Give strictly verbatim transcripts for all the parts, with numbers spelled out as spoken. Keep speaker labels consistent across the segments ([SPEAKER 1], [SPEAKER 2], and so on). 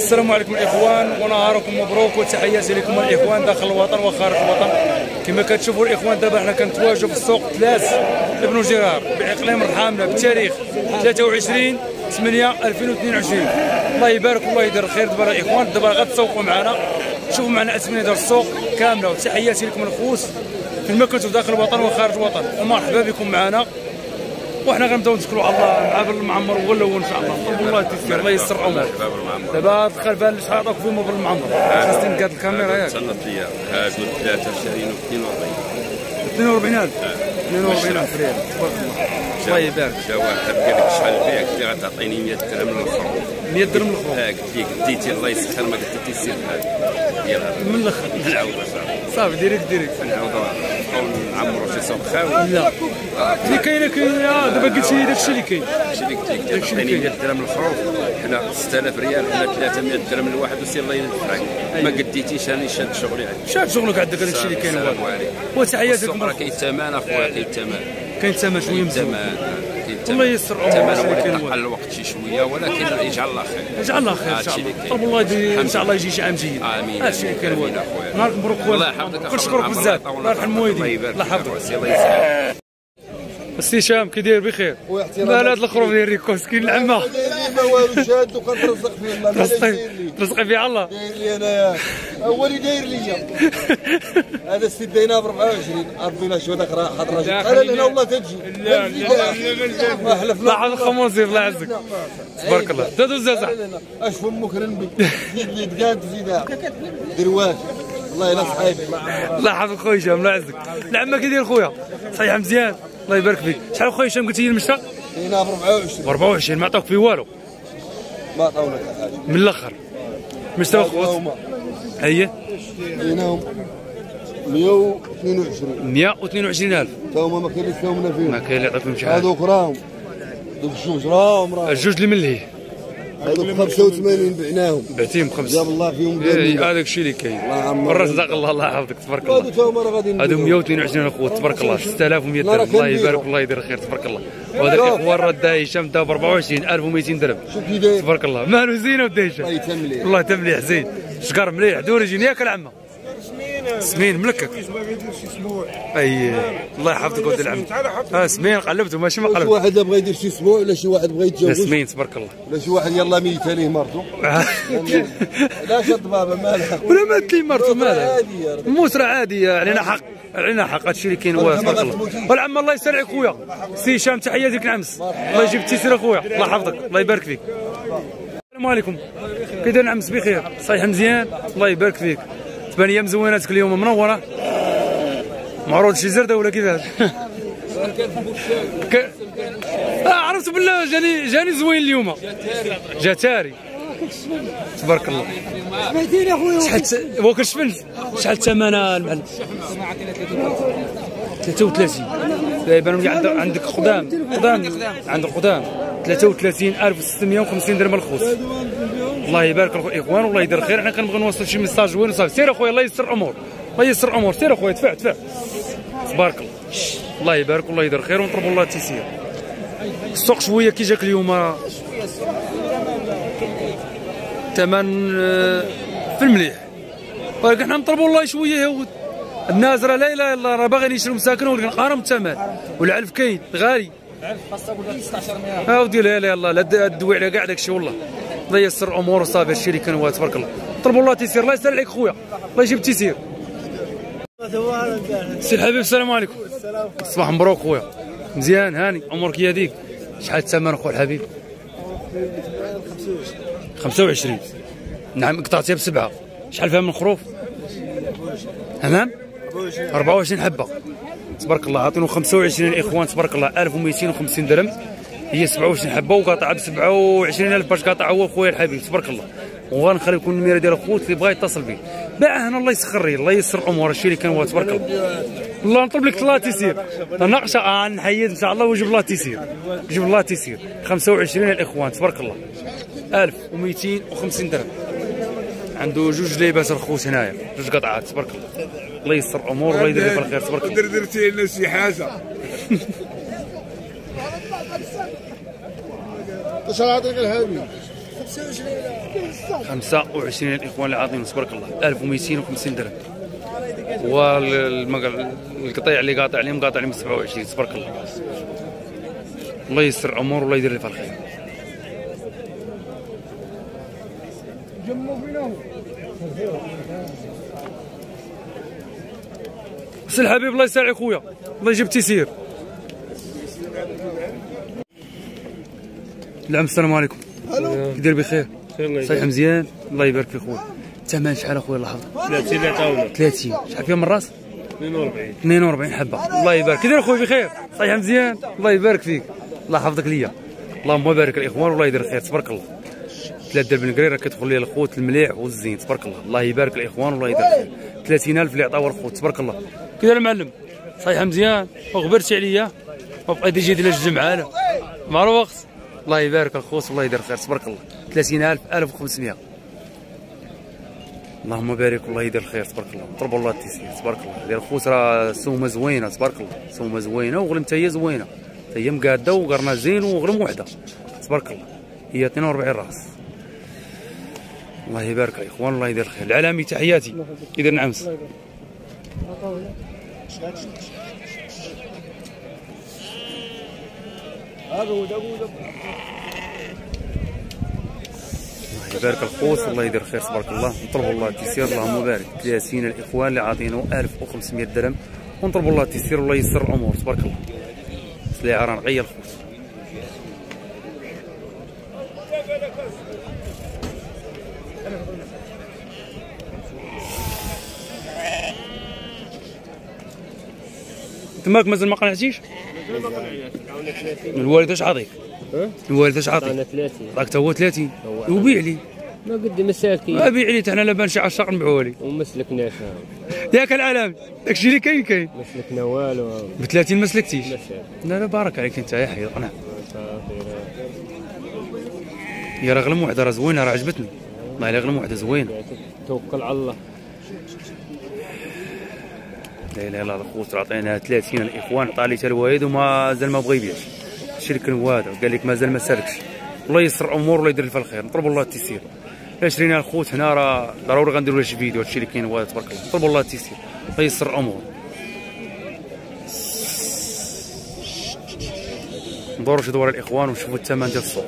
[SPEAKER 1] السلام عليكم الاخوان ونهاركم مبروك وتحياتي لكم الاخوان داخل الوطن وخارج الوطن. كما كتشوفوا الاخوان دابا حنا كنتواجدوا في السوق ثلاث ابن جرار باقليم رحامله بتاريخ ثلاثة وعشرين ثمانية ألفين واثنين وعشرين. الله يبارك والله يدير الخير. دابا الاخوان دابا غتسوقوا معنا، شوفوا معنا اثمنه ديال السوق كامله. وتحياتي لكم الخوت فيما كنتوا داخل الوطن وخارج الوطن، ومرحبا بكم معنا. وحنا غنبداو نتكلوا على الله مع بن المعمر هو الاول ان شاء الله. طلبوا الله يتيسر الله يسر الامور. دابا الخلفه اللي شحال عطاك فيهم بن المعمر خاصني نقاد الكاميرا ياك
[SPEAKER 2] تصنت ليا هادو ثلاثة شارين واثنين وأربعين
[SPEAKER 1] اثنين وأربعين ألف اثنين وأربعين ألف ريال. تبارك الله الله يبارك.
[SPEAKER 2] جا واحد قال لك شحال بيع، قلت له غتعطيني مية درهم من الخروج.
[SPEAKER 1] مية درهم من الخروج.
[SPEAKER 2] اه قلت لك ديتي الله يسخر ما قلت لي سير بحال ديال هذا
[SPEAKER 1] من الاخر
[SPEAKER 2] نعاود صافي
[SPEAKER 1] صافي ديريكت ديريكت
[SPEAKER 2] نعاودو نعمرو شي سوق خاوي.
[SPEAKER 1] لا اللي كاينه كاين دابا قلتي لي داكشي اللي كاين.
[SPEAKER 2] داكشي اللي قلت لك تعطيني مية درهم من الخروج. حنا ستة آلاف ريال، حنا ثلاثمية درهم لواحد وسير الله ينفعك. ما قديتيش راني شاد شغلي عندك.
[SPEAKER 1] شاد شغلك عندك هذاكشي اللي كاين.
[SPEAKER 2] وتحياتي لكم. راه كاين الثمن اخويا، كاين الثمن
[SPEAKER 1] كاين ثمن شويه مزيان. الله يسر
[SPEAKER 2] الثمن قل الوقت شي شويه، ولكن يجعل الله خير.
[SPEAKER 1] يجعل الله خير ان شاء الله. طلب الله ان شاء الله يجي شي عام جيد.
[SPEAKER 2] امين.
[SPEAKER 1] هادشي اللي كاين. نهارك مبروك خويا.
[SPEAKER 2] الله يحفظك.
[SPEAKER 1] كنشكرك بزاف. الله يرحم الموالدين. الله يحفظك.
[SPEAKER 2] الله يسلمك.
[SPEAKER 1] السي هشام كي داير بخير؟ مال هاد الخروف ديال ريكوس كاين العمه
[SPEAKER 3] ما والو شاد وكنرزق فيه الله.
[SPEAKER 1] ترزقي فيه الله.
[SPEAKER 3] داير لي انايا هو اللي داير ليا. هذا السي داينا ب أربعة وعشرين ربي لا شو هذاك راه حاضر راجل. انا لهنا والله تجي. لا لا ما حلفنا.
[SPEAKER 1] الله يحفظ الخموسي الله يعزك. تبارك الله. دادو زازا
[SPEAKER 3] اش فمك رنبي زيد لي دقات زيدها درواش والله الا صحيبي.
[SPEAKER 1] الله يحفظك خويا هشام الله يعزك. العمه كي داير خويا؟ صحيح مزيان الله يبارك فيك. شحال خويا هشام قلتي لي المشتى؟
[SPEAKER 3] هنا ب أربعة وعشرين.
[SPEAKER 1] ب أربعة وعشرين ما عطاوك فيه والو.
[SPEAKER 3] ما عطاوناك حاجه
[SPEAKER 1] من الاخر. مشتى خوت هي
[SPEAKER 3] هنا مية واثنين وعشرين
[SPEAKER 1] مية واثنين وعشرين ألف.
[SPEAKER 3] تا هما ما كاين اللي فيهم فيهم.
[SPEAKER 1] ما كاين اللي يعطيهم شي حاجه.
[SPEAKER 3] هذوك راهم دوك الجوج راهم راهم
[SPEAKER 1] الجوج اللي من ليه
[SPEAKER 3] هذوك خمسة وثمانين بعناهم.
[SPEAKER 1] بعتيهم بخمسة.
[SPEAKER 3] جاب الله فيهم
[SPEAKER 1] ايه هذاك الشيء اللي كاين. الرزق الله الله يحفظك تبارك الله.
[SPEAKER 3] هادو تا هما راه غادي
[SPEAKER 1] هادو مية واثنين وعشرين اخوات تبارك الله. ستة آلاف ومية درهم الله يبارك والله يدير الخير تبارك الله. وهذا الاخوان راه دا هشام دا ب أربعة وعشرين ألف ومئتين درهم.
[SPEAKER 3] شوف كي داير
[SPEAKER 1] تبارك الله. مالو زينه ودا هشام
[SPEAKER 3] الله يتمليح.
[SPEAKER 1] والله تمليح زين. شكر مليح دوري جيني ياك العمه سمين ملكك. اي الله يحفظك ولد العم. ها سمين قلبته ماشي ما قلبت.
[SPEAKER 3] شي واحد بغى يدير شي اسبوع ولا شي واحد بغى يتزوج.
[SPEAKER 1] سمين تبارك الله.
[SPEAKER 3] ولا شي واحد يلاه ميت عليه مرته. لا شد بابا مالها
[SPEAKER 1] ولا مات لي مرته مالها موت راه عاديه. علينا حق علينا حق. هادشي اللي كاين هو تبارك الله. والعم الله يسرعك خويا سي هشام تحياتي لك العمس. الله يجيب التيسير اخويا الله يحفظك الله يبارك فيك. السلام عليكم كي داير العمس بخير؟ صحيح مزيان الله يبارك فيك. تبان لي مزويناتك اليوم منوره. معروض شي زرده ولا كيفاش؟ ك... اه عرفت بالله جاني جاني زوين اليوم. جا تاري تبارك الله.
[SPEAKER 3] سمعتيني اخويا
[SPEAKER 1] شحال هو كنشفنت شحال الثمن المعلم؟ ثلاثة وثلاثين. يبان لي عندك عندك قدام قدام عندك قدام ثلاثة وثلاثين ألف وستمية وخمسين درهم الخوص. الله يبارك الاخوان والله يدير خير. حنا كنبغيو نوصل شي ميساج زوين وصافي. سير اخويا الله يسر الامور الله يسر الامور. سير اخويا دفع دفع تبارك الله. الله يبارك والله يدير خير ونطلبوا الله التيسير. السوق شويه كي جاك اليوم ثمن في المليح، ولكن حنا نطلبوا الله شويه يهود. الناس راه لا اله الا الله راه باغيين يشريو مساكن ولكن قارم الثمن والعلف كاين غالي. ها ودي لا اله الا الله لا تدوي على كاع داكشي والله. الله يسر الامور وصافي هادشي اللي كان هو تبارك الله. طلبوا الله التيسير الله يسر عليك خويا الله يجيب التيسير. سي الحبيب السلام عليكم. صباح مبروك خويا مزيان هاني امورك هي هذيك. شحال الثمن خويا الحبيب؟ خمسة وعشرين. نعم قطعتيها بسبعه. شحال فيها من الخروف؟ تمام أربعة وعشرين حبه تبارك الله. عاطينو خمسة وعشرين الاخوان تبارك الله ألف ومئتين وخمسين درهم. هي سبعة وعشرين حبه وقاطعه ب سبعة وعشرين ألف باش قاطع هو خويا الحبيب تبارك الله. وغنخلي لكم النميره ديال الخوت اللي بغا يتصل بي باع هنا الله يسخر ليه الله يسر الامور. هادشي اللي كان هو تبارك الله. والله نطلب لك الله تيسير ناقشه اه نحيد ان شاء الله ويجيب الله تيسير يجيب الله تيسير. خمسة وعشرين الاخوان تبارك الله ألف ومئتين وخمسين درهم. عنده جوج ليبات الخوت هنايا جوج قطعات تبارك الله. الله يسر الامور والله يدير بالخير تبارك الله.
[SPEAKER 4] درتي لنا شي حاجه.
[SPEAKER 3] اش راه عطيك الهادي
[SPEAKER 1] خمسة وعشرين الاخوان اللي عاطين تبارك الله ألف ومئتين وخمسين درهم. والقطيع اللي قاطع عليهم قاطع عليهم سبعة وعشرين تبارك الله. الله يسر امور والله يدير اللي فيها الخير. بس الحبيب الله يسعدك خويا، الله يجيب تيسير. نعم السلام عليكم. كي داير بخير؟ صحيح مزيان؟ الله يبارك فيك خويا. الثمن شحال اخويا الله يحفظك؟
[SPEAKER 4] ثلاثين اللي عطاونا.
[SPEAKER 1] ثلاثين، شحال فيها من راس؟
[SPEAKER 4] اثنين وأربعين.
[SPEAKER 1] اثنين وأربعين حبه، الله يبارك. كي داير اخويا بخير؟ صحيح مزيان؟ الله يبارك فيك، الله يحفظك ليا. اللهم بارك الاخوان والله يدير الخير تبارك الله. ثلاث درهم القريره كتدخل لي الخوت المليح والزين تبارك الله. الله يبارك الاخوان والله يدير الخير. ثلاثين ألف اللي عطاوها الخوت تبارك الله. كي داير المعلم؟ صحيح مزيان؟ وغبرتي عليا وبقيت يجي ديال الجوج معانا مع الوقت. الله يبارك الخوت والله يدير الخير تبارك الله. ثلاثين ألف ألف وخمسمائة. اللهم بارك والله يدير الخير تبارك الله. طلبوا الله التيسير تبارك الله. ديال الخوت راه سومه زوينه تبارك الله، سومه زوينه وغلم حتى هي زوينه، حتى هي مقاده وقرنا زين وغلم وحده تبارك الله. هي اثنين وأربعين راس. الله يبارك الاخوان الله يدير الخير. العالمي تحياتي يدير نعمس. الله يبارك الخوت والله يدير الخير تبارك الله. نطلبوا الله التيسير اللهم بارك. ثلاثين الاخوان اللي عاطينه ألف وخمسمائة درهم، ونطلبوا الله التيسير والله يسر الامور تبارك الله. سلعه راه نغير الخوت. تماك مازال ما قنعتيش؟ الوالد اش عاطيك؟ الوالد اش عاطيك؟
[SPEAKER 4] انا ثلاثين.
[SPEAKER 1] عطاك تا هو ثلاثين وبيع لي.
[SPEAKER 4] ما قد مساكين.
[SPEAKER 1] ما بيع لي حنا لابان شي عشاق نبيعوها لي.
[SPEAKER 4] وما سلكناش.
[SPEAKER 1] ياك العالم داكشي اللي كاين كاين.
[SPEAKER 4] ما سلكنا والو.
[SPEAKER 1] ب ثلاثين ما سلكتيش؟
[SPEAKER 4] لا
[SPEAKER 1] لا لا بارك عليك انت يا حي قنع. يا راه غلم وحده راه زوينه راه عجبتني. والله الا غلم وحده زوينه.
[SPEAKER 4] توكل على الله.
[SPEAKER 1] لا اله الا الله الخوت عطيناها ثلاثين الاخوان عطا لي حتى الوالد ومازال ما بغى يبيع. الشيء اللي كان واعد قال لك مازال ما سالكش. الله يسر امور والله يدير فيها الخير. نطلبوا الله التيسير. الا شرينا الخوت هنا راه ضروري غنديروا له شي فيديو هادشي اللي كاين واعد تبارك الله. نطلبوا الله التيسير الله يسر امور. ندوروا شي دوار الاخوان ونشوفوا الثمن ديال السوق.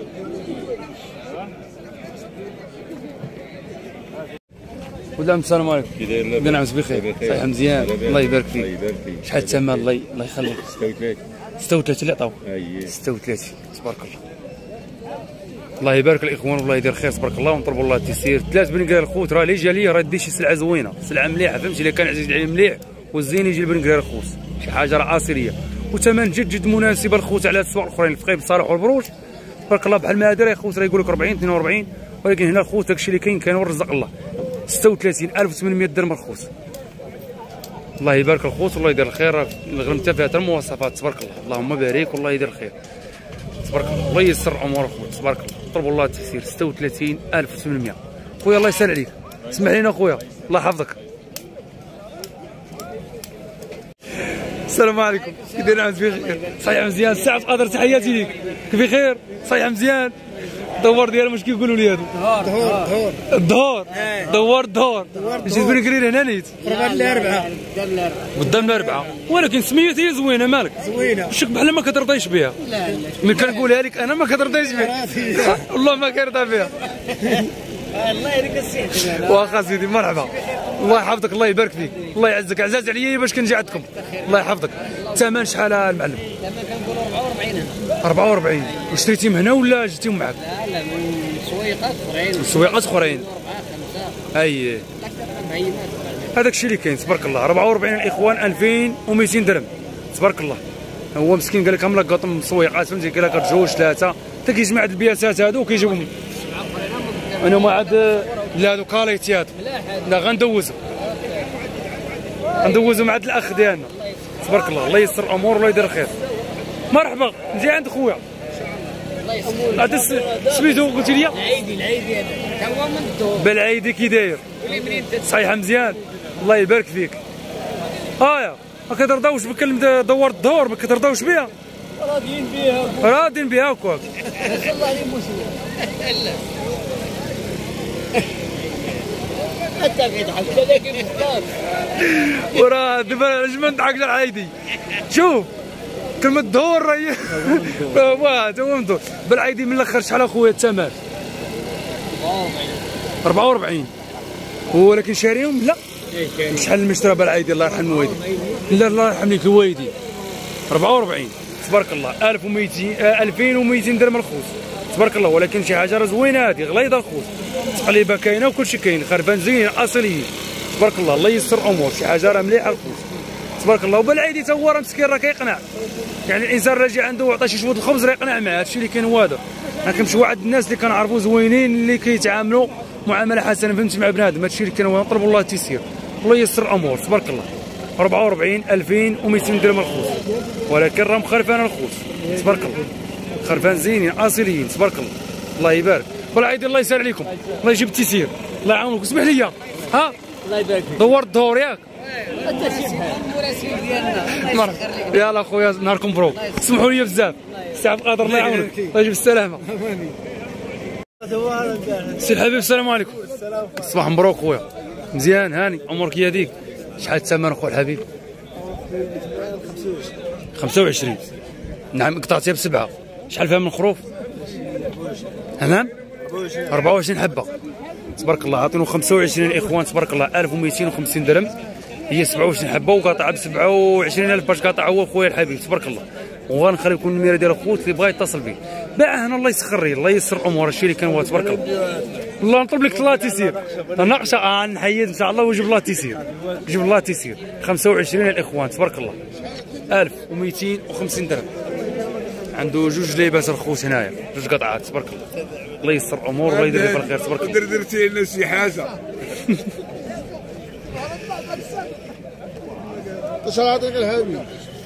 [SPEAKER 1] ولام السلام عليكم.
[SPEAKER 5] كي داير لاباس؟
[SPEAKER 1] نعم بخير صحيح مزيان الله يبارك فيك. شحال الثمن الله الله يخليك؟
[SPEAKER 5] ستة وثلاثين.
[SPEAKER 1] ستة وثلاثين اللي عطاو.
[SPEAKER 5] اييه
[SPEAKER 1] ستة وثلاثين تبارك الله. الله يبارك الاخوان والله يدير خير تبارك الله. ونطلبوا الله التيسير. ثلاث بنقرار الخوت راه اللي جا ليه راه يدي شي سلعه زوينه سلعه مليحه فهمتي. الا كان عزيز عليه مليح والزين يجي البنقرار الخوت شي حاجه راه اصيليه وثمن جد جد مناسبه الخوت على الاسواق الاخرين الفقيه بالصالح والبروج تبارك الله. بحال ما هذا راه الخوت راه يقول لك أربعين اثنين وأربعين، ولكن هنا الخوت داكشي اللي كاين كان ورزق الله. ستة وثلاثين ألف وثمانمائة درهم الخوت. الله يبارك الخوت والله يدير الخير. الغنم حتى فيها حتى المواصفات تبارك الله. اللهم بارك والله يدير الخير تبارك الله. الله يسر امور الخوت تبارك الله. طلبوا الله التيسير. ستة وثلاثين ألف وثمانمائة. خويا الله يسهل عليك اسمح لينا خويا الله يحفظك. السلام عليكم كي داير عز بخير صحيح مزيان. سعد قادر تحياتي ليك بخير صحيح مزيان. الدوار ديالها واش كيقولوا لي هادو؟
[SPEAKER 3] دهور دهور
[SPEAKER 1] الدهور دوار الدهور جيت بن قرير هنا نيت
[SPEAKER 3] قربان الاربعه
[SPEAKER 1] قدام الاربعه، ولكن سميت هي زوينه مالك
[SPEAKER 3] زوينه
[SPEAKER 1] وشك بحال ما كترضيش بها.
[SPEAKER 3] لا لا
[SPEAKER 1] ملي كنقولها لك انا ما كترضيش بها والله ما كيرضى بها.
[SPEAKER 3] الله يريك الصحه.
[SPEAKER 1] واخا سيدي مرحبا الله يحفظك الله يبارك فيك الله يعزك. عزاز عليا باش كنجي عندكم الله يحفظك. الثمن شحال المعلم؟
[SPEAKER 3] لما كنقولوا أربعة وأربعين هنا.
[SPEAKER 1] أربعة وأربعين. وشريتي من هنا ولا جبتيهم معاك؟
[SPEAKER 3] لا لا من سويقات اخرين.
[SPEAKER 1] من سويقات اخرين.
[SPEAKER 3] أربعة خمسة.
[SPEAKER 1] اي
[SPEAKER 3] أكثر من بعينات.
[SPEAKER 1] هذاك الشيء اللي كاين تبارك الله. أربعة وأربعين الاخوان ألفين ومئتين درهم تبارك الله. هو مسكين قال لك ملقط من السويقات فهمتي قال لك جوج ثلاثه حتى كيجمع هاد البياسات هادو وكيجيبهم. انا ما عاد لا هادو كاليتي هادو لا غندوزو غندوزو مع هاد الاخ ديالنا تبارك الله. الله يسر الامور والله يدير الخير. مرحبا نجي عند خويا. هذا سميتو قلتي لي؟
[SPEAKER 3] العيدي العيدي هذا هو من الدور.
[SPEAKER 1] بالعيدي كي داير؟ صحيح مزيان الله يبارك فيك. هايا ما كترضاوش بكلمة دوار الدهور ما كترضاوش بها؟
[SPEAKER 3] راضيين بها
[SPEAKER 1] راضيين بها هكاك.
[SPEAKER 3] الله يموت.
[SPEAKER 5] انت كتضحك لكن مختار
[SPEAKER 1] وراه دابا علاش ما نضحكش على عايدي. شوف كلمة دور راهي واه تا هو مدور. بالعايدي من الاخر شحال اخويا الثمن؟ أربعة وأربعين. ولكن شاريهم لا شحال المشترى بالعايدي الله يرحم الوالدين. لا الله يرحم ليك الوالدين. أربعة وأربعين تبارك الله. ألف ومئتين ألفين ومئتين درهم الخوص تبارك الله. ولكن شي حاجه راه زوينه هذه غليظه الخوص. تقليبه كاينه وكلشي كاين. خرفان زين اصليين تبارك الله. الله ييسر الامور. شي حاجه راه مليحه الخوص تبارك الله. وبالعيدي تا هو راه مسكين راه كيقنع. يعني الانسان راجع عنده وعطاه شي شويه الخبز راه يقنع معاه. هادشي اللي كاين هو هذا. راه كنمشيو واحد الناس اللي كنعرفوا زوينين اللي كيتعاملوا معامله حسنه فهمتي مع بنادم. هادشي اللي كان هو نطلبوا الله التيسير. الله ييسر الامور تبارك الله. أربعة وأربعين ألفين ومئتين درهم الخوص. ولكن راه مخرفان الخوص تبارك الله. خرفان زينين اصيليين تبارك الله. الله يبارك. بالعيد الله يسهل عليكم. الله يجيب التيسير. الله يعاونك. اسمح لي ها
[SPEAKER 5] الله يبارك فيك.
[SPEAKER 1] دورت الدور ياك
[SPEAKER 5] انت سي المراسل ديالنا
[SPEAKER 1] مرحبا. يلا خويا نهاركم مبروك. سمحوا لي بزاف. سي عبد القادر الله يعاونك. الله يجيب السلامه. سي الحبيب السلام عليكم. صباح مبروك خويا. مزيان هاني امورك هي هذيك. شحال الثمن خويا الحبيب؟ خمسة وعشرين. نعم قطعتيها بسبعه. شحال فيها من خروف؟ تمام أربعة وعشرين حبه تبارك الله. عاطينو خمسة وعشرين الاخوان تبارك الله. ألف ومئتين وخمسين درهم هي سبعة وعشرين حبه وقاطعه ب سبعة وعشرين ألف باش قاطع هو خويا الحبيب تبارك الله. وغنخلي لكم النميره ديال الخوت اللي بغا يتصل به. باع هنا الله يسخر ليه الله يسر الامور. هادشي اللي كان هو تبارك الله. الله نطلب لك الله تيسير. ناقشه اه نحيد ان شاء الله ويجيب الله تيسير. يجيب الله تيسير. خمسة وعشرين الاخوان تبارك الله. ألف ومئتين وخمسين درهم. عنده جوج ليبات الخوت هنايا جوج قطعات تبارك الله. الله يسر الامور الله يدير لك الخير تبارك الله.
[SPEAKER 3] درتي لنا شي حاجه. اش عاطيك الحبيب؟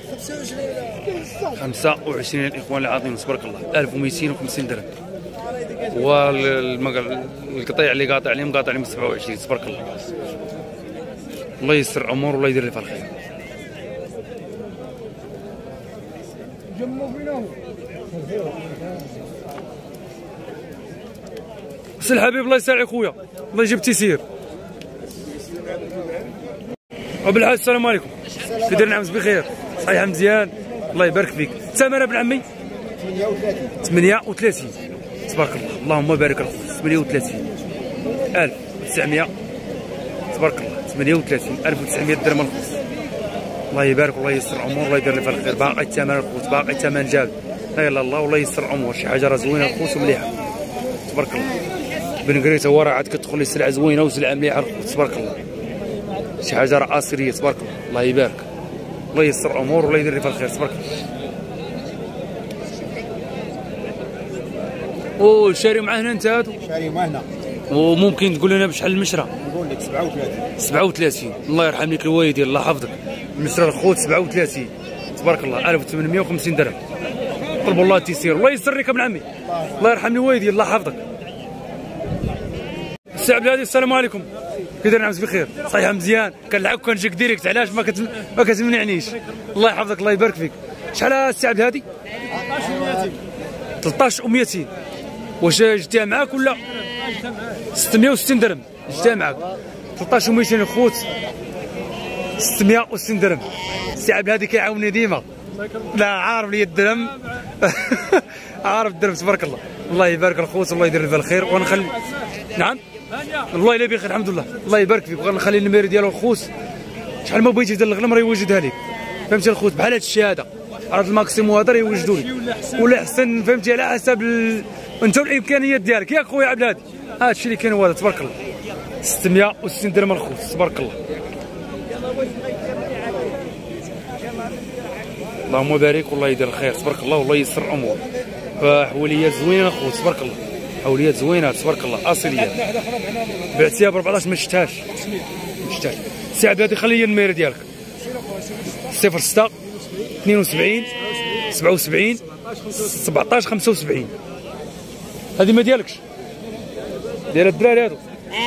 [SPEAKER 1] خمسة وعشرين الاخوان اللي عاطينهم تبارك الله. ألف ومئتين وخمسين درهم. والقطيع اللي قاطع عليهم قاطع عليهم سبعة وعشرين تبارك الله. الله يسر الامور والله يدير لك الخير. سي الحبيب الله يسهل عليك خويا. الله يجيب تيسير. وبالحاج السلام عليكم. كي داير نعمس بخير؟ صحيح مزيان الله يبارك فيك. الثمن ابن عمي؟ ثمانية وثلاثين تبارك الله. اللهم بارك الخوت. ثمانية وثلاثين ألف وتسعمائة تبارك الله. ثمانية وثلاثين ألف وتسعمائة درهم الخوت. الله يبارك والله ييسر الامور الله يدير لك الخير. باقي الثمن الخوت باقي الثمن جاب. لا اله الله والله ييسر الامور. شي حاجه راه زوينه الخوت ومليحه تبارك الله. بن قريته هو راه عاد كتدخل لي سلعه زوينه وسلعه مليحه الخوت تبارك الله. شي حاجه راه اصليه تبارك الله. الله يبارك الله ييسر الامور والله يدير لك الخير تبارك الله. او شاري معاه هنا انت هادو؟
[SPEAKER 3] شاري معاه هنا.
[SPEAKER 1] وممكن تقول لنا بشحال المشرى؟
[SPEAKER 3] نقول لك سبعة وثلاثين.
[SPEAKER 1] سبعة وثلاثين الله يرحم لك الوالدين الله يحفظك. المشرى الخوت سبعة وثلاثين تبارك الله. ألف وثمانمائة وخمسين درهم. طلبوا الله التيسير الله يسر لك ابن عمي. الله يرحم لي والدي الله يحفظك. السي عبد الهادي السلام عليكم. كي داير نعمس بخير؟ صحيح مزيان. كنلعب كنجيك ديريكت علاش ما كت... ما كتمنعنيش. الله يحفظك الله يبارك فيك. شحال السي عبد الهادي؟ ثلاثطاش ومئتين. واش جبتيها معاك ولا؟ ستمائة وستين درهم جبتيها معاك. ثلاثطاش ومئتين الخوت ستمائة وستين درهم. السي عبد الهادي كيعاونني ديما. لا عارف لي الدرهم عارف الدرهم تبارك الله. الله يبارك الخوت الله يدير لها الخير. ونخلي نعم والله الا بخير الحمد لله الله يبارك فيك. بغا نخلي النمير ديالو الخوت شحال ما بغيتي دير الغنم راه يوجدها لك فهمتي الخوت. بحال هاد الشيء هذا راه الماكسيموم هذا راه يوجدوا لك ولا احسن فهمتي على حسب ال... انت والامكانيات ديالك ياك خويا عبد الهادي. هذا الشيء اللي كاين هو هذا تبارك الله. ستمائة وستين درهم الخوت تبارك الله. اللهم بارك والله يدير الخير تبارك الله والله ييسر الامور. فحوليات زوينه الخوت تبارك الله. حوليات زوينه تبارك الله اصليات. بعتيها ب أربعطاش ما شفتهاش ما شفتهاش. سي عبد الهادي خلي لي النميره ديالك. صفر ستة اثنين وسبعين سبعة وسبعين سبعطاش خمسة وسبعين. هذه ما ديالكش ديال الدراري هادو.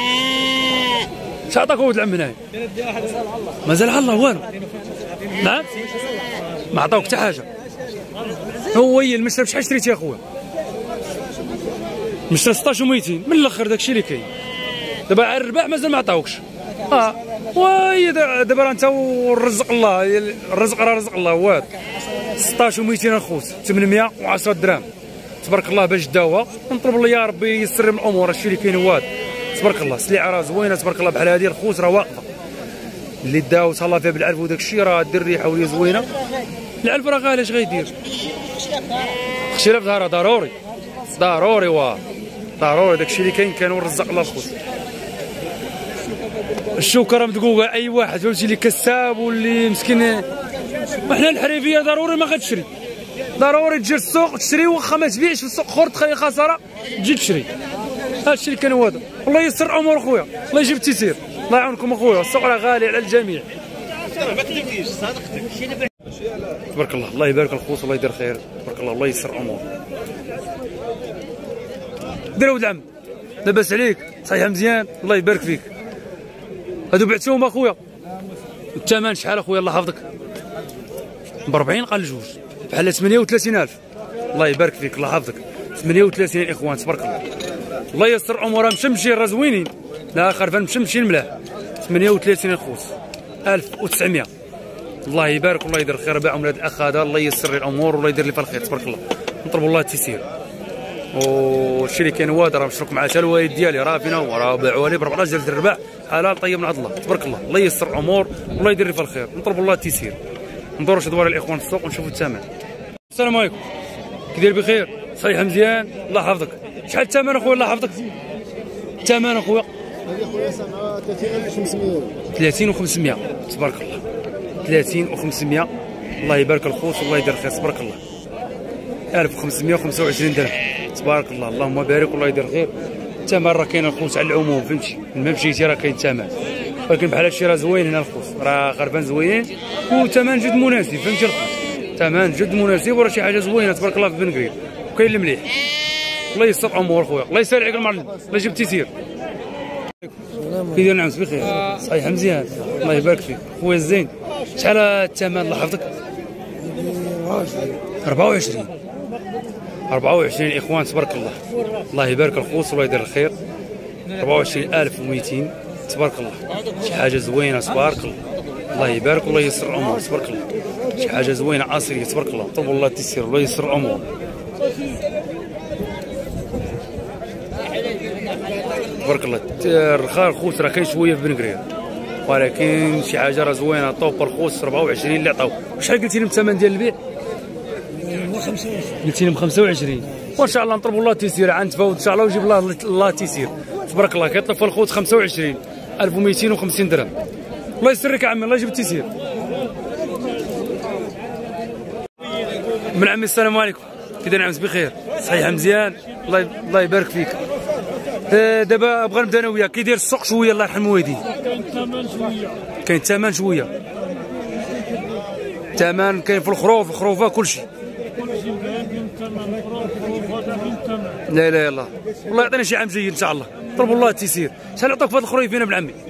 [SPEAKER 1] اش عطاك ولد العم هنايا؟ مازال على الله والو. نعم ما عطاوك حتى حاجه. هو هي المشرب شحال شريتي يا خويا؟ مشرب ستطاش ومئتين من الاخر داكشي اللي كاين. دابا على الرباح مازال ما عطاوكش. اه وي دابا انت ورزق الله، الرزق راه رزق الله. هو هذا ستطاش ومئتين الخوت ثمنمية وعشرة دراهم تبارك الله باش داوها. نطلب الله يا ربي يسر من الامور. هادشي اللي كاين هو هذا تبارك الله. السلعه راه زوينه تبارك الله، بحال هذه الخوت راه واقفه اللي داو تهلا فيها بالعلف وداك الشيء راه دير ريحه وهي زوينه. العلف راه غالي اش غيدير؟ خشيره في ظهرها ضروري ضروري واه ضروري. داك الشيء اللي كاين كان ورزق الله الخوت. الشوكه مدقوقه اي واحد فهمتي اللي كساب واللي مسكين. وحنا الحريفيه ضروري ما غتشري، ضروري تجي للسوق تشري، واخا ما تبيعش في السوق اخر تخلي خساره تجي تشري. هادشي اللي كان هو هذا. الله يسر الامور خويا، الله يجيب التيسير، الله يعاونكم اخويا. السوق راه غالي على الجميع.
[SPEAKER 5] ما كذبتيش صادقتك.
[SPEAKER 1] تبارك الله، الله يبارك الخوت والله يدير خير تبارك الله، الله يسر الامور. دير ولد العم لاباس عليك؟ صحيح مزيان الله يبارك فيك. هادو بعتهم اخويا الثمن شحال اخويا الله يحفظك؟ ب أربعين قال جوج بحال ثمانية وثلاثين ألف. الله يبارك فيك الله يحفظك. ثمانية وثلاثين الاخوان تبارك الله، الله يسر امورها. مشمشين راه زوينين، لا خرفان مشمشين ملاح. ثمانية وثلاثين الخوت ألف وتسعمية. الله يبارك والله يدير خير. باعهم لهاد الاخ هذا الله يسر الامور والله يدير لي فيها الخير تبارك الله. نطلبوا الله التيسير. والشيء اللي كاين هو هذا راه مشروك مع حتى الوالد ديالي راه فينا هو راه باعوها لي ب أربعطاش ديال الرباح حلال طيب من عند الله تبارك الله. الله يسر الامور والله يدير لي فيها الخير. نطلبوا الله التيسير. ندوروا شي دوار الاخوان في السوق ونشوفوا الثمن. السلام عليكم، كي داير بخير؟ صحيح مزيان الله يحفظك. شحال الثمن اخويا الله يحفظك؟ الثمن اخويا
[SPEAKER 3] هذه خويا سامعه ثلاثين ألف وخمسمية.
[SPEAKER 1] ثلاثين وخمسمية تبارك الله. ثلاثين وخمسمية الله يبارك الخوت والله يدير خير تبارك الله. ألف وخمسمية وخمسة وعشرين درهم تبارك الله. اللهم بارك والله يدير خير. الثمن راه كاين الخوت على العموم فهمتي، ما مشيتي راه كاين الثمن، ولكن بحال هادشي راه زوين هنا الخوت راه خربان زوينين وثمن جد مناسب فهمتي الخوت. ثمن جد مناسب وراه شي حاجه زوينه تبارك الله في بن قريب وكاين المليح. الله يسر الامور خويا، الله يسهل عليك المعلم، الله يجيب التيسير. كي داير نعم بخير؟ صحيح مزيان الله يبارك فيك خويا الزين. شحال الثمن الله يحفظك؟ أربعة وعشرين أربعة وعشرين اخوان تبارك الله. الله يبارك الخوت والله يدير الخير. أربعة وعشرين ألف ومئتين تبارك الله. شي حاجه زوينه تبارك الله. الله يبارك والله يسر الامور تبارك الله. شي حاجه زوينه اصليه تبارك الله. طلبوا الله التيسير والله يسر الامور. تبارك الله. الرخاء الخوت راه كاين شويه في بن قريب ولكن شي حاجه راه زوينه. طوب الخوت أربعة وعشرين اللي عطاو. شحال قلتي لي الثمن ديال البيع؟ قلتي لي ب خمسة وعشرين. وان شاء الله نطلبوا الله التيسير عند تفاوض ان شاء الله ويجيب الله الله التيسير تبارك الله. كيطلب في الخوت خمسة وعشرين ألف ومئتين وخمسين درهم. الله يسرك يا عمي الله يجيب التيسير. من عمي السلام عليكم، كي داير نعم بخير؟ صحيح مزيان الله الله يبارك فيك. دابا بغا نبدا انا وياك. كي داير السوق شويه الله يرحم والديك؟
[SPEAKER 4] كاين الثمن شويه،
[SPEAKER 1] كاين الثمن شويه. الثمن كاين في الخروف الخروفه كلشي
[SPEAKER 4] كلشي كاين الثمن خروف خروف كاين الثمن.
[SPEAKER 1] لا لا يلاه والله يعطينا شي عام جيد ان شاء الله. طلبوا الله التيسير. شحال عطوك في هاد الخرويفين ابن عمي؟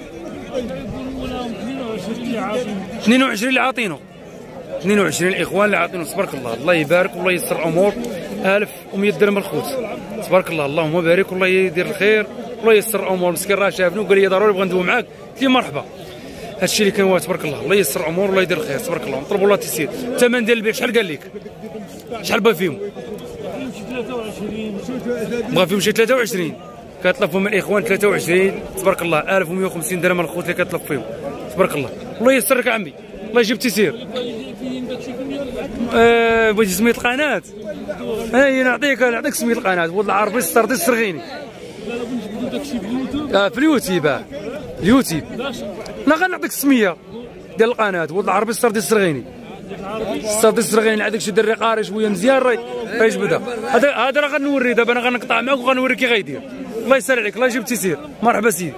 [SPEAKER 1] اثنين وعشرين اللي عاطينو. اثنين وعشرين الاخوان اللي عاطينو تبارك الله. الله يبارك والله يسر الامور. ألف ومئة درهم الخوت تبارك الله. اللهم بارك والله يدير الخير والله يسر الامور. مسكين راه شافني وقال لي ضروري بغا ندوي معاك، قلت له مرحبا. هادشي اللي كان هو تبارك الله. الله يسر الامور والله يدير الخير تبارك الله. نطلبوا الله التيسير. الثمن ديال البيع شحال قال لك؟ شحال بغا فيهم؟
[SPEAKER 4] ثلاثة وعشرين
[SPEAKER 1] بغا فيهم شي ثلاثة وعشرين. كطلب فيهم الاخوان ثلاثة وعشرين تبارك الله. ألف ومئة وخمسين درهم الخوت اللي كطلب فيهم تبارك الله. الله يسرك يا عمي الله يجيب التيسير. آه بغيتي سميت القناه؟ هاي نعطيك نعطيك سميت القناه ولد العربي السردي السرغيني. اه في اليوتيوب. اه اليوتيوب لا غنعطيك السميه ديال القناه ولد العربي السردي السرغيني. السردي السرغيني عندك شي دري قاري شويه مزيان راه غيجبدها. هذا هذا راه غنوري دابا انا غنقطع معاك وغنوري كي غيدير. الله يسهل عليك الله يجيب التيسير. مرحبا سيدي.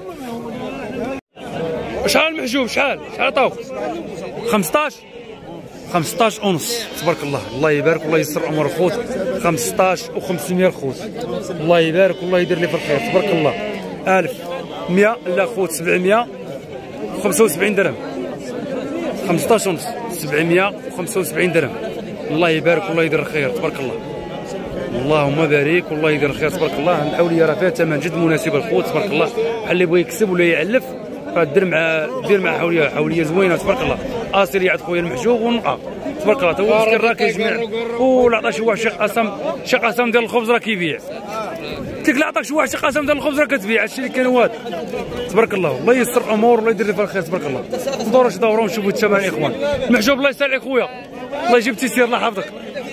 [SPEAKER 1] شحال المحجوب شحال شحال عطاوك؟ خمسطاش خمسطاش ونص تبارك الله. الله يبارك والله يسر امور الخوت. خمسطاش وخمسمية الخوت. الله يبارك والله يدير لي في الخير تبارك الله. ألف مئة لا خوت سبعمية وخمسة وسبعين درهم. خمسطاش ونص سبعمية وخمسة وسبعين درهم. الله يبارك والله يدير الخير تبارك الله. اللهم بارك والله يدير الخير تبارك الله. الحوليه راه فيها ثمن جد مناسب الخوت تبارك الله. بحال اللي بغى يكسب ولا يعلف راه دير مع دير مع حوليه حوليه زوينه تبارك الله. اصيلي عند خويا المحجوب ونقى تبارك الله. تو مسكين راه كيجمع ولا عطى شي واحد شي قسم شي قسم ديال الخبز راه كيبيع. قلت لك لا عطاك شي واحد شي قسم ديال الخبز راه كتبيع. هادشي اللي كاين هو هذا تبارك الله. الله ييسر الامور والله يدير لي فيها الخير تبارك الله. ندوروا شي دوره ونشوفوا الثمن الاخوان. المحجوب الله يسهل عليك خويا الله يجيب تيسير الله يحفظك.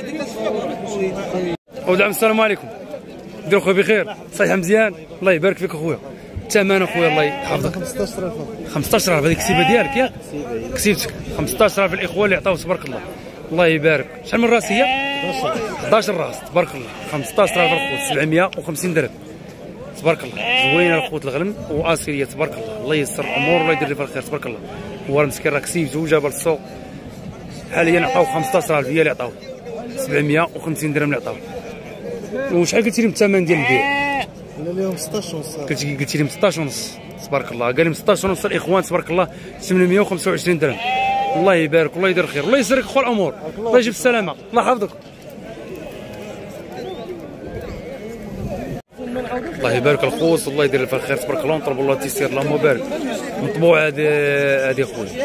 [SPEAKER 1] ودعم السلام عليكم ديروا خويا بخير صحيح مزيان الله يبارك فيك اخويا. الثمن اخويا الله يحفظك
[SPEAKER 3] خمسطاش ألف
[SPEAKER 1] خمسطاش ألف هذيك الكسيبه ديالك ياك كسيبتك خمسطاش ألف الاخوه اللي عطاو تبارك الله الله يبارك. شحال من راس هي؟ حداش راس تبارك الله. خمسطاش ألف الخوت سبعمية وخمسين درهم تبارك الله. زوينه الخوت الغنم واصيليه تبارك الله. الله ييسر الامور الله يدير لي في الخير تبارك الله. هو مسكين راه كسيبته وجاب للسوق حاليا عطاو خمسطاش ألف هي اللي عطاو سبعمية وخمسين درهم اللي عطاو. وشحال قلتي لي الثمن ديال البيع؟
[SPEAKER 3] قال لهم ستطاش ونص.
[SPEAKER 1] قلتي قلتي لي ستطاش ونص تبارك الله. قال لي ستطاش ونص الاخوان تبارك الله ثمانمية وخمسة وعشرين درهم. الله يبارك والله يدير الخير الله يسرك اخو الامور الله يجيب السلامه الله يحفظك. الله يبارك الخوص الله يدير في الخير تبارك الله. نطلبوا الله التيسير اللهم بارك. مطبوع هذه هذه خويا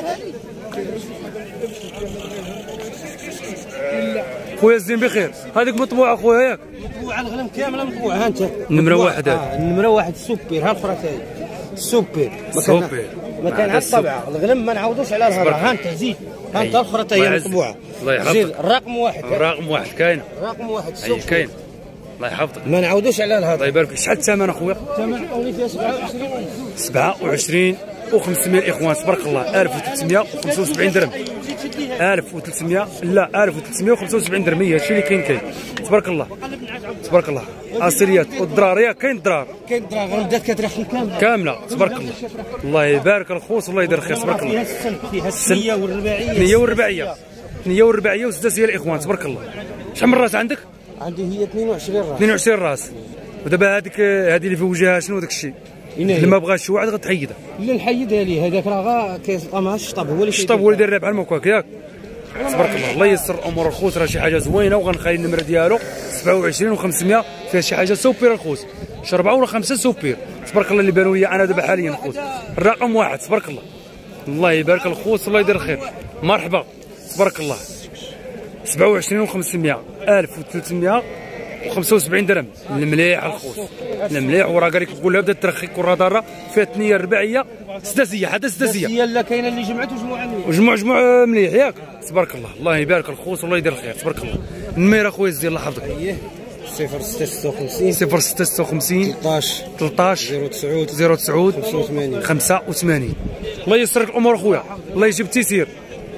[SPEAKER 1] خويا الزين بخير. هذيك مطبوعه خويا ياك؟
[SPEAKER 5] مطبوعه الغنم كامله مطبوعه. ها انت
[SPEAKER 1] النمره واحد هذه
[SPEAKER 5] آه النمره واحد السوبر. ها الاخرى تاهي السوبر
[SPEAKER 1] السوبر
[SPEAKER 5] ما كان على الطبعه الغنم ما نعاودوش على الهضره. ها انت زيد ها انت الاخرى تاهي مطبوعه
[SPEAKER 1] الله يحفظك.
[SPEAKER 5] زيد الرقم واحد
[SPEAKER 1] الرقم واحد كاين
[SPEAKER 5] الرقم واحد
[SPEAKER 1] اي كاين الله يحفظك
[SPEAKER 5] ما نعاودوش على الهضره.
[SPEAKER 1] الله يبارك فيك. شحال الثمن اخويا؟
[SPEAKER 5] الثمن حوالي فيها سبعة وعشرين
[SPEAKER 1] سبعة وعشرين وخمسمية الاخوان تبارك الله. ألف وثلاثمية وخمسة وسبعين درهم ألف وثلاثمية لا ألف وثلاثمية وخمسة وسبعين درهم هي هادشي اللي كاين كاين تبارك الله تبارك الله. اصيليات والدراريه كاين الدرار
[SPEAKER 5] كاين الدرار غنبدات كترحل كامله
[SPEAKER 1] كامله تبارك الله. الله يبارك الخوص الله يدير الخير تبارك الله.
[SPEAKER 5] فيها السن فيها الثنيه والرباعيه
[SPEAKER 1] الثنيه والرباعيه الثنيه والرباعيه وسداسيه الاخوان تبارك الله. شحال من راس عندك؟
[SPEAKER 5] عندي هي اثنين وعشرين راس
[SPEAKER 1] اثنين وعشرين راس. ودابا هذيك هذه اللي في وجهها شنو داك الشيء اللي ما بغاش شي واحد غتحيدها؟
[SPEAKER 5] لا نحيدها ليه هذاك راه غا كيبقى مع الشطاب هو اللي
[SPEAKER 1] الشطاب هو اللي داير بحال المكواك ياك تبارك الله. الله ييسر الامور الخوت راه شي حاجه زوينه وغنخلي النمره ديالو سبعة وعشرين وخمسمية فيها شي حاجه سوبر الخوت شي أربعة ولا خمسة سوبر تبارك الله اللي بانوا لي انا دابا حاليا الخوت. الرقم واحد تبارك الله. الله يبارك الخوت الله يدير الخير مرحبا تبارك الله. سبعة وعشرين وخمسمية ألف وثلاثمية وخمسة وسبعين درهم المليح الخوت المليح. وراه قال لك نقولها بدات ترخي كره ضاره فيها الثنيه الرباعيه سداسيه حتى سداسيه
[SPEAKER 5] هي لا كاينه اللي جمعت وجموعه مليح
[SPEAKER 1] وجموع جموع مليح ياك تبارك الله. الله يبارك الخوت والله يدير الخير تبارك الله. النميره خويا زين الله يحفظك.
[SPEAKER 5] صفر ستة ستة وخمسين
[SPEAKER 1] صفر ستة ستة وخمسين
[SPEAKER 5] ثلاطاش
[SPEAKER 1] ثلاطاش
[SPEAKER 5] زيرو تسعود
[SPEAKER 1] زيرو تسعود
[SPEAKER 5] خمسة وثمانين
[SPEAKER 1] خمسة وثمانين. الله ييسر لك الامور خويا الله يجيب التيسير.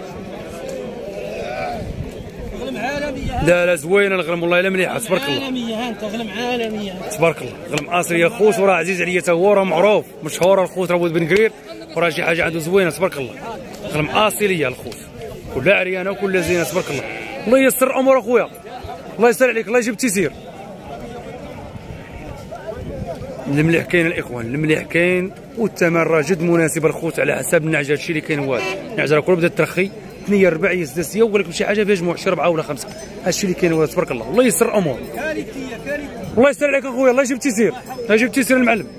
[SPEAKER 1] لا لا زوينه الغنم والله الا مليحه تبارك الله.
[SPEAKER 5] عالميه ها انت غنم عالميه
[SPEAKER 1] تبارك الله. غنم اصلي خوت وراه عزيز عليا حتى هو راه معروف مشهور الخوت راه ولد بن قرير وراه شي حاجه عنده زوينه تبارك الله. غنم اصليه الخوت كلها عريانه وكلها زينه تبارك الله. الله ييسر الامور اخويا الله يسهل عليك الله يجيب التيسير. المليح كاين الاخوان المليح كاين والثمن راه جد مناسب الخوت على حساب النعجه. هادشي اللي كاين هو هذا النعجه كلها بدات ترخي ثنيه رباعيه سداسيه وقال لكم شي حاجه فيها جموع شي اربعه ولا خمسه. هادشي اللي كاين هو تبارك الله. الله ييسر الامور الله يسهل عليك اخويا الله يجيب التيسير الله يجيب التيسير المعلم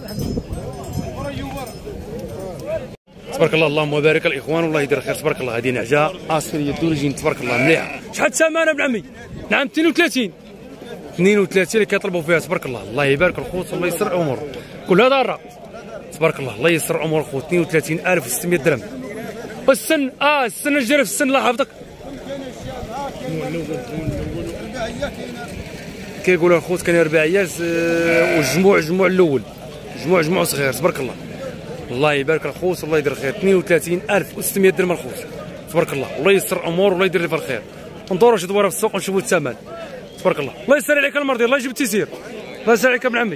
[SPEAKER 1] تبارك الله. اللهم بارك الاخوان والله يدير خير تبارك الله. هذه نعجه اصفريه دورجين تبارك الله مليحه. شحال الثمن ابن عمي؟ نعم اثنين وثلاثين اثنين وثلاثين اللي كيطلبوا فيها تبارك الله. الله يبارك الخوت الله يسر الامور كلها داره تبارك الله. الله يسر الامور الخوت اثنين وثلاثين ألف وستمية درهم. والسن اه السن الجري في السن الله يحفظك كيقولوا الخوت كان رباعيات والجموع جموع الاول جموع جموع صغير تبارك الله. الله يبارك الخوت الله يدير الخير اثنين وثلاثين ألف وستمية درهم الخوت تبارك الله. الله يسر الامور والله يدير لي في الخير. ندوروا شي دوره في السوق ونشوفوا الثمن تبارك الله. الله يسر عليك المرضي الله يجيب التيسير الله يسر عليك ابن عمي.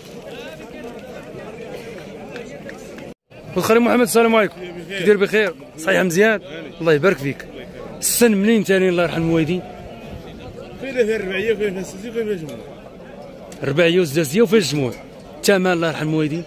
[SPEAKER 1] خالي محمد السلام عليكم كي داير بخير صحيح مزيان الله يبارك فيك. السن منين ثاني الله يرحم الوالدين؟
[SPEAKER 4] فين فيها الرباعيه وفين فيها السداسيه وفين فيها الجموع
[SPEAKER 1] الرباعيه والسداسيه وفين الجموع. الثمن الله يرحم الوالدين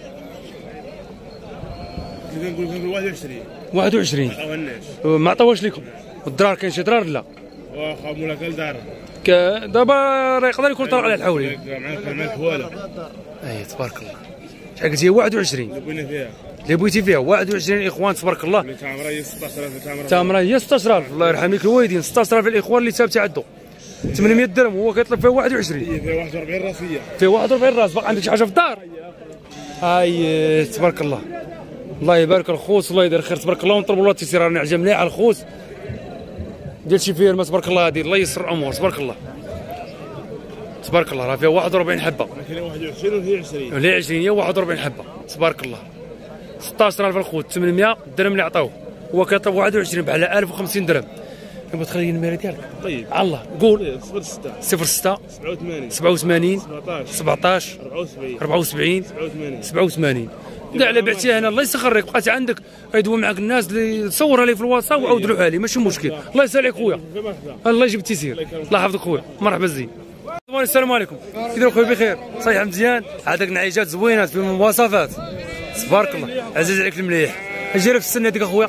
[SPEAKER 4] كنقول لكم واحد وعشرين
[SPEAKER 1] واحد وعشرين
[SPEAKER 4] ما عطاوهالناش
[SPEAKER 1] ما عطاوهاش لكم. والدرار كاين شي درار لا؟
[SPEAKER 4] واخا مولا كل دار
[SPEAKER 1] دابا راه يقدر يكون طرق على الحولي.
[SPEAKER 4] معاك والو.
[SPEAKER 1] اي تبارك الله. شحال قلتي؟ واحد وعشرين.
[SPEAKER 4] اللي بغينا فيها.
[SPEAKER 1] اللي بغيتي فيها واحد وعشرين اخوان تبارك الله.
[SPEAKER 4] اللي تامره هي ستطاش ألف تامره.
[SPEAKER 1] تامره هي ستطاش ألف. الله يرحم لك الوالدين. ستطاش ألف الاخوان اللي ثابته عنده. ثمانمية درهم هو كيطلب فيها واحد وعشرين.
[SPEAKER 4] هي فيها واحد وأربعين راسيه.
[SPEAKER 1] فيها واحد وأربعين راس. باقي عندك شي حاجه في الدار؟ هاي تبارك الله. الله يبارك الخوت الله يدير خير تبارك الله ونطلبوا الله التيسير. راني عجب مليح على الخوت ديال شي فيرما تبارك الله هادي الله يسر الامور تبارك الله تبارك الله. راه فيها واحد وأربعين حبه.
[SPEAKER 4] كاينه واحد وعشرين وهي عشرين.
[SPEAKER 1] وهي عشرين هي واحد وأربعين حبه تبارك الله. ستطاش ألف الخوت ثمانمية درهم اللي عطاوه هو كيطلب واحد وعشرين بحال ألف وخمسين درهم. كيبغي تخلي النميره ديالك؟
[SPEAKER 4] طيب
[SPEAKER 1] على الله قول.
[SPEAKER 4] صفر ستة
[SPEAKER 1] صفر ستة
[SPEAKER 4] سبعة وثمانين
[SPEAKER 1] سبعة وثمانين
[SPEAKER 4] سبعطاش
[SPEAKER 1] سبعطاش
[SPEAKER 4] أربعة وسبعين
[SPEAKER 1] أربعة وسبعين
[SPEAKER 4] سبعة وثمانين
[SPEAKER 1] سبعة وثمانين. كاع على بعتيها هنا الله يسخرك بقات عندك غيدوي معاك الناس اللي تصورها لي في الواتساب وعاود لوحها لي ماشي مشكل. الله يسهل عليك خويا الله يجيب التيسير الله يحفظك خويا مرحبا زين. السلام عليكم كي داير خويا بخير صحيح مزيان عندك نعيجات زوينات في المواصفات تبارك الله عزيز عليك المليح. اجي في السن هذيك اخويا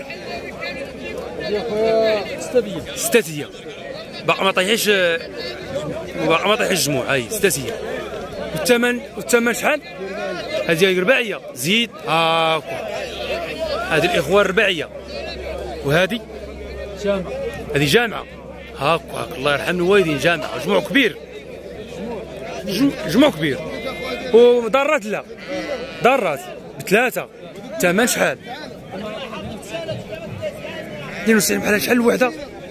[SPEAKER 5] ستة
[SPEAKER 1] ستاتيه باقي ما طيحش باقي ما طيحش الجموع. هاي ستاتيه. والثمن والثمن شحال؟ هذه رباعيه زيد هاكا. هذه الاخوان رباعيه وهذه
[SPEAKER 5] جامعة.
[SPEAKER 1] هذه جامعه هاكا. الله يرحم الوالدين جامعه جموع كبير جموع كبير. ودارات لا دارات بثلاثه. الثمن شحال؟ اثنين وتسعين بحال شحال الوحده؟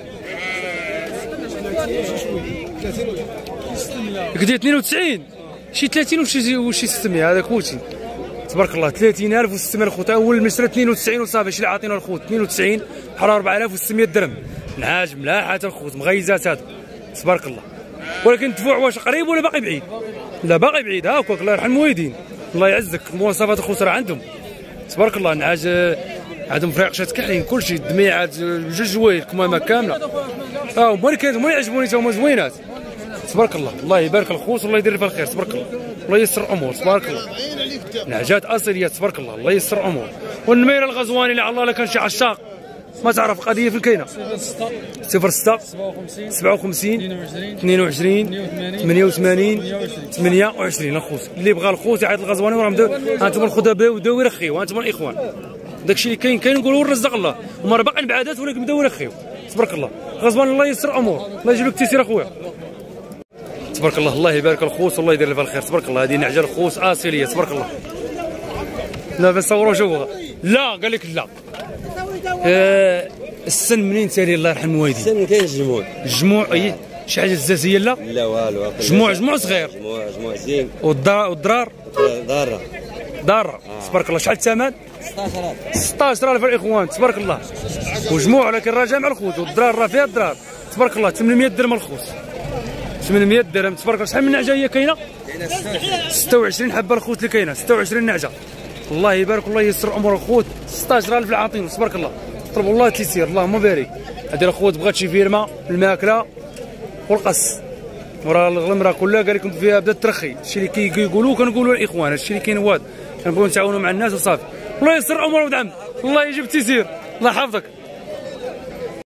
[SPEAKER 1] قلتي اثنين وتسعين شي ثلاثين وشي وشي ستمية هذاك هوشي تبارك الله. ثلاثين ألف وستمية الخوت اول مسره اثنين وتسعين وصافي شي اللي عاطينا الخوت اثنين وتسعين بحال أربعة آلاف وستمية درهم. نعاج ملاحه الخوت مغيزات هادو تبارك الله. ولكن الدفوع واش قريب ولا باقي بعيد؟ لا باقي بعيد هاكاك الله يرحم الوالدين الله يعزك. مواصفات الخوت راه عندهم تبارك الله. نعاج عندهم فريقشات كحلين كلشي دميعات جوج جوايل كمامه كامله. اه هما اللي هما يعجبوني تا هما زوينات تبارك الله. الله يبارك الخوت والله يدير فيها الخير تبارك الله. الله يسر الامور تبارك الله. نعجات اصليه تبارك الله. الله يسر الامور. والنميره الغزواني اللي على الله كان شي عشاق ما تعرف قضيه في الكاينه صفر ستة سبعة وخمسين اثنين وعشرين ثمانية وثمانين ثمانية وعشرين. الخوت اللي بغى الخوت يعيط الغزواني وراه انتم الخدباء وداو يرخيو وانتم الاخوان داكشي اللي كاين كاين نقولوا رزق الله هما راه باقيين بعادات ولكن بداو يرخيو تبارك الله. غزوان الله يسر الامور الله يجيب لك التيسير اخويا تبارك الله. الله يبارك الخوت والله يدير لها الخير تبارك الله. هذه نعجه الخوت اصيليه تبارك الله. لا بنصوروا شوفوها لا قال لك لا. آه السن منين سالي الله يرحم الوالدين؟
[SPEAKER 6] السن كاين الجموع
[SPEAKER 1] الجموع اي شي حاجه زازيه لا؟
[SPEAKER 6] لا والو.
[SPEAKER 1] جموع جموع صغير
[SPEAKER 6] جموع جموع زين.
[SPEAKER 1] والدرار والدرار
[SPEAKER 6] داره
[SPEAKER 1] داره تبارك الله. شحال الثمن؟ ستطاش ألف الاخوان تبارك الله. وجموع ولكن راه جامع الخوت والدرار راه فيها الدرار تبارك الله. ثمانمية درهم الخوت ثمانمية درهم تبارك الله. شحال من نعجه هي كاينه؟ ستة وعشرين حبه الخوت اللي كاينه ستة وعشرين نعجه. الله يبارك الله يسر امور الخوت ستطاش ألف العاطين تبارك الله. طلبوا الله تيسير اللهم بارك. هذه الخوت بغات شي فيرما الماكله والقص وراه الغلم راه كلها قال لكم فيها بدات ترخي. الشيء اللي كيقولوا كنقولوا الاخوان هادشي اللي كاين هو هذا كنبغيو نتعاونوا مع الناس وصافي. الله يسر امور ودعم الله يجيب التيسير الله يحفظك.